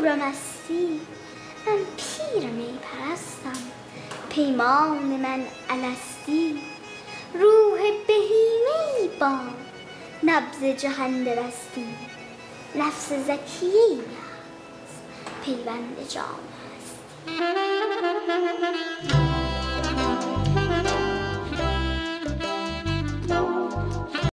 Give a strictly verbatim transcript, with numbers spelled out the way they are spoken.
نورمستی، من پیر می پرستم، پیمان من الستی. روح بهیمه‌ای باد نبض جهان برستی، نفس زکیه‌ای است پیوند جان هستی.